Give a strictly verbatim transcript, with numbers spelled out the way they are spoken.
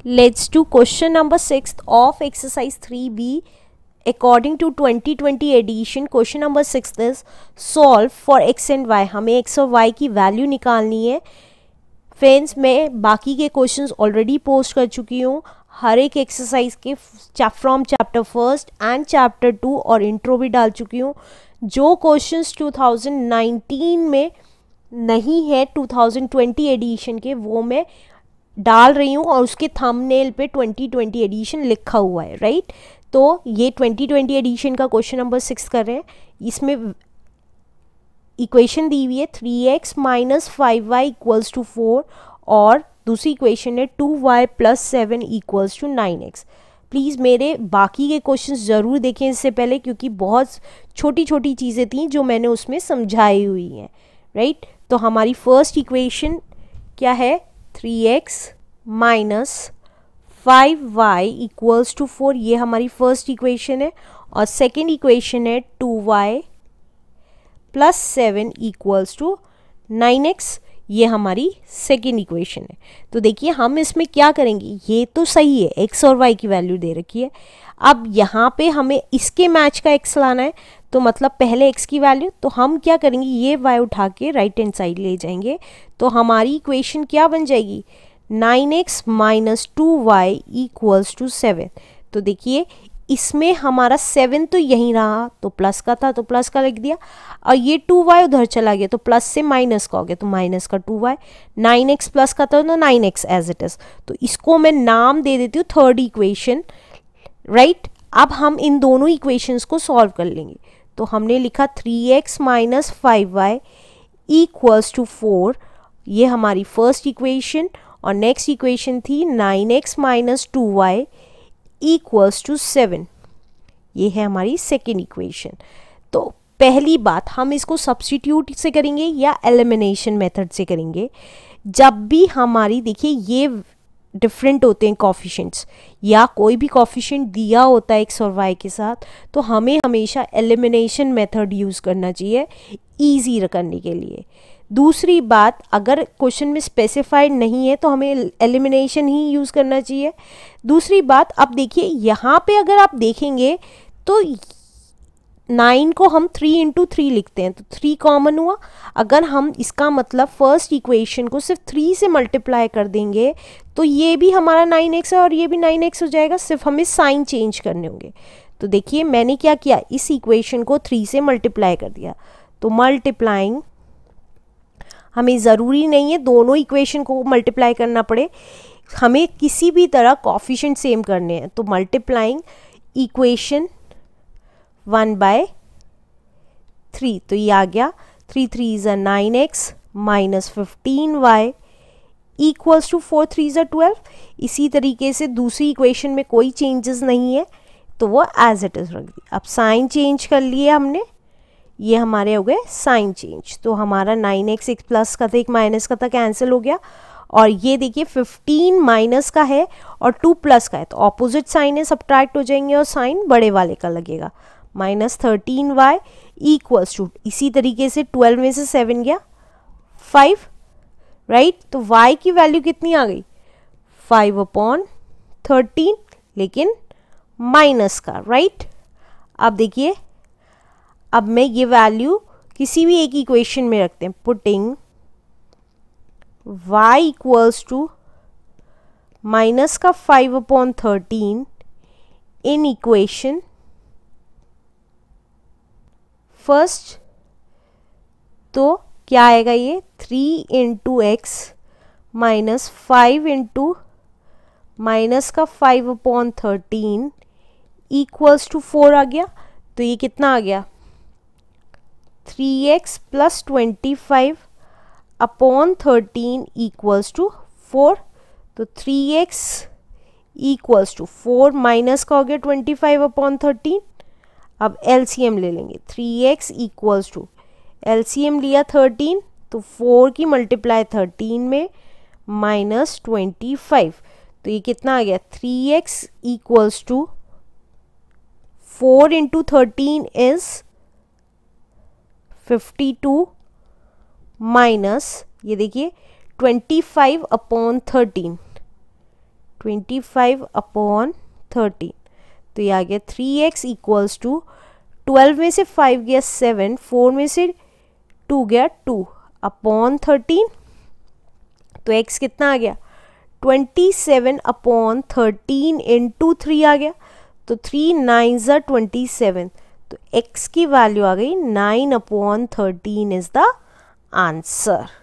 Let's do question number six of exercise three B according to twenty twenty edition. Question number six is solve for x and y. हमें x और y की value निकालनी है. Friends, मैं बाकी के questions already post कर चुकी हूँ हर एक एक्सरसाइज के from chapter first and chapter two, और इंट्रो भी डाल चुकी हूँ. जो क्वेश्चंस टू थाउजेंड नाइनटीन में नहीं है टू थाउजेंड ट्वेंटी एडिशन के, वो मैं डाल रही हूँ और उसके थंबनेल पे ट्वेंटी ट्वेंटी एडिशन लिखा हुआ है, राइट. तो ये ट्वेंटी ट्वेंटी एडिशन का क्वेश्चन नंबर सिक्स कर रहे हैं. इसमें इक्वेशन दी हुई है three x minus five y equals to four, और दूसरी इक्वेशन है two y plus seven equals to nine x. Please मेरे बाकी के क्वेश्चन ज़रूर देखें इससे पहले, क्योंकि बहुत छोटी छोटी चीज़ें थी जो मैंने उसमें समझाई हुई हैं, राइट. तो हमारी फर्स्ट इक्वेशन क्या है? Three x minus five y equals to four, ये हमारी फर्स्ट इक्वेशन है. और सेकेंड इक्वेशन है two y plus seven equals to nine x, ये हमारी सेकेंड इक्वेशन है. तो देखिए हम इसमें क्या करेंगे, ये तो सही है, एक्स और वाई की वैल्यू दे रखी है. अब यहाँ पे हमें इसके मैच का एक्स लाना है, तो मतलब पहले एक्स की वैल्यू, तो हम क्या करेंगे, ये वाई उठा के राइट हैंड साइड ले जाएंगे. तो हमारी इक्वेशन क्या बन जाएगी? Nine x minus two y equals to seven. तो देखिए इसमें हमारा सेवन तो यहीं रहा, तो प्लस का था तो प्लस का लिख दिया, और ये टू वाई उधर चला गया तो प्लस से माइनस का हो गया, तो माइनस का two y. Nine x plus का था तो nine x as it is. तो इसको मैं नाम दे देती हूँ थर्ड इक्वेशन, राइट. अब हम इन दोनों इक्वेशंस को सॉल्व कर लेंगे. तो हमने लिखा three x minus five y equals to four, ये हमारी फर्स्ट इक्वेशन. और नेक्स्ट इक्वेशन थी nine x minus two y equals to seven, ये है हमारी सेकेंड इक्वेशन. तो पहली बात, हम इसको सब्स्टिट्यूट से करेंगे या एलिमिनेशन मेथड से करेंगे. जब भी हमारी, देखिए ये डिफरेंट होते हैं कॉफिशेंट्स, या कोई भी कॉफिशेंट दिया होता है एक्स और वाई के साथ, तो हमें हमेशा एलिमिनेशन मेथड यूज़ करना चाहिए ईजी करने के लिए. दूसरी बात, अगर क्वेश्चन में स्पेसिफाइड नहीं है तो हमें एलिमिनेशन ही यूज़ करना चाहिए. दूसरी बात, अब देखिए यहाँ पे अगर आप देखेंगे तो नाइन को हम थ्री इंटू थ्री लिखते हैं, तो थ्री कॉमन हुआ. अगर हम इसका मतलब फर्स्ट इक्वेशन को सिर्फ थ्री से मल्टीप्लाई कर देंगे तो ये भी हमारा नाइन एक्स है और ये भी नाइन एक्स हो जाएगा, सिर्फ हमें साइन चेंज करने होंगे. तो देखिए मैंने क्या किया, इस इक्वेशन को थ्री से मल्टीप्लाई कर दिया. तो मल्टीप्लाइंग, हमें ज़रूरी नहीं है दोनों इक्वेशन को मल्टीप्लाई करना पड़े, हमें किसी भी तरह कॉफिशेंट सेम करने हैं. तो multiplying equation one by three, तो ये आ गया three three is a nine x minus fifteen y equals to four three is a twelve. इसी तरीके से दूसरी इक्वेशन में कोई चेंजेस नहीं है तो वो एज इट इज़ रख दी. अब साइन चेंज कर लिए हमने, ये हमारे हो गए साइन चेंज. तो हमारा नाइन एक्स एक प्लस का था एक माइनस का था, कैंसिल हो गया. और ये देखिए फिफ्टीन माइनस का है और टू प्लस का है, तो ऑपोजिट साइन है, सब्ट्रैक्ट हो जाएंगे और साइन बड़े वाले का लगेगा. Minus thirteen y equals to, इसी तरीके से ट्वेल्व में से सेवन गया फाइव, राइट. तो वाई की वैल्यू कितनी आ गई? फाइव अपॉन थर्टीन, लेकिन माइनस का, राइट. अब देखिए, अब मैं ये वैल्यू किसी भी एक इक्वेशन में रखते हैं. Putting y equals to minus का five upon thirteen in equation first, तो क्या आएगा ये three into x minus five into minus का five upon thirteen equals to four आ गया. तो ये कितना आ गया? Three x plus twenty five upon thirteen equals to four. तो three x equals to four minus का हो गया ट्वेंटी फाइव अपॉन थर्टीन. अब एलसीएम ले लेंगे. Three x equals to, LCM लिया थर्टीन, तो फोर की मल्टीप्लाई थर्टीन में माइनस ट्वेंटी फाइव. तो ये कितना आ गया? Three x equals to four into thirteen is fifty two minus, ये देखिए twenty five upon thirteen, twenty five upon thirteen, तो ये आ गया three x equals to twelve में से फाइव गया सेवन, फोर में से टू गया टू अपॉन थर्टीन, तो x कितना आ गया twenty seven upon thirteen into three आ गया, तो थ्री नाइन ज़ा ट्वेंटी सेवन, तो x की वैल्यू आ गई nine upon thirteen is the answer.